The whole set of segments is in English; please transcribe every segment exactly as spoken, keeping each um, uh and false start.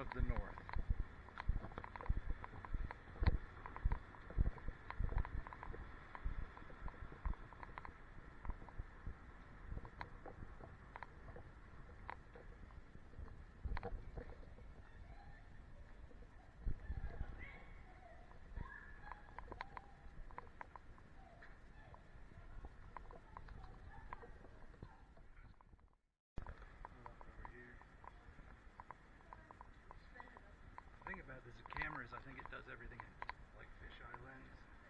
of the North. The thing about this camera is I think it does everything in like fisheye lens.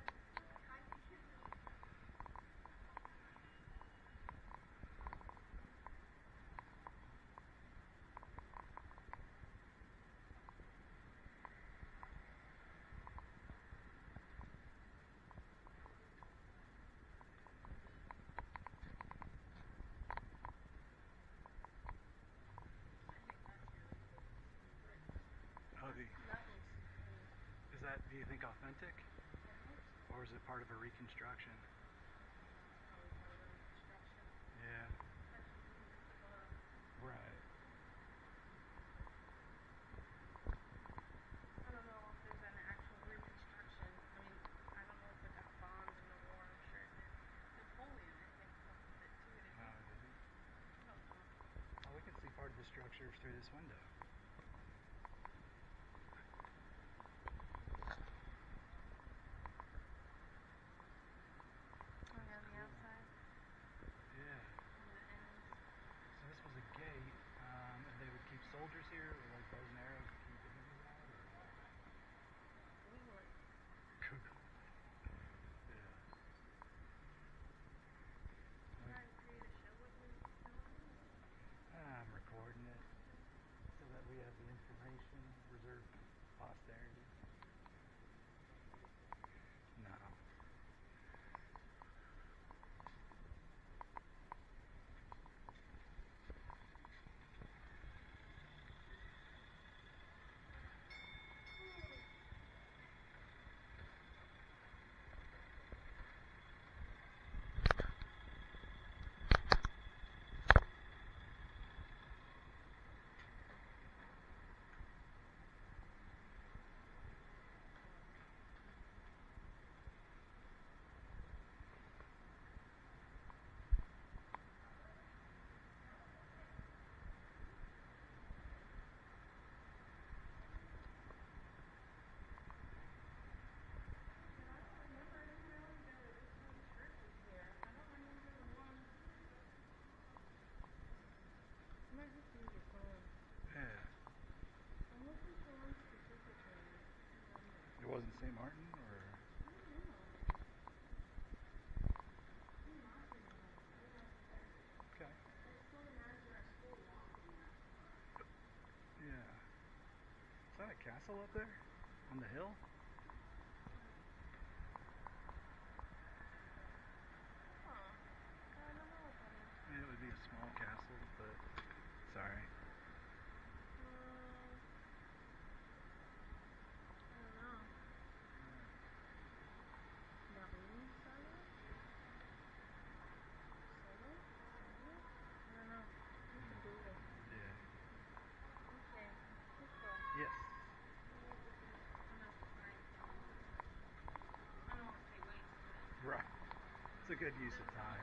Oh, the, is that, do you think, authentic? Or is it part of a reconstruction? Yeah. Right. I don't know if there's an actual reconstruction. I mean, I don't know if it got bombed in the war. I'm sure it did. Napoleon, I think, helped with it too, didn't he? Oh, did he? I don't know. Oh, we can see part of the structures through this window. Oh, yeah, on the outside. Yeah. On the ends. So this was a gate, um, and they would keep soldiers here, or like bows and arrows to keep enemies out, or what? Google it. Google. Yeah. You trying to create a show with me filming? I'm recording it so that we have the information reserved for posterity. No. I don't remember any really the this many churches here. I don't remember the one. You might have to use your phone. Yeah. I'm looking for one specifically and I can't remember. It wasn't Saint Martin, or? I don't know. Saint Martin was way up there. Okay. I just don't imagine our school walking that far. Yeah. Is that a castle up there? On the hill? Huh. I don't know what that is. I mean, it would be a small castle, but sorry. Um, I don't know. Marine Silo? Silo? Maybe? I don't know. I have to Google. Yeah. Okay. Let's go. Yes. I'm gonna look at this. I'm gonna find some. I don't want to pay waste, but. Right. It's a good use of time.